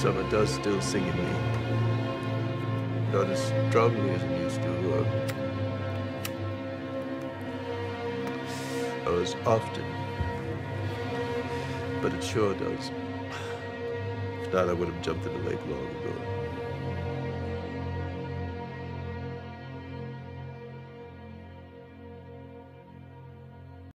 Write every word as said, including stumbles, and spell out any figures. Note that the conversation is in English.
summer does still sing in me. Not as strongly as it used to, or, or as often. But it sure does. If not, I would have jumped in the lake long ago.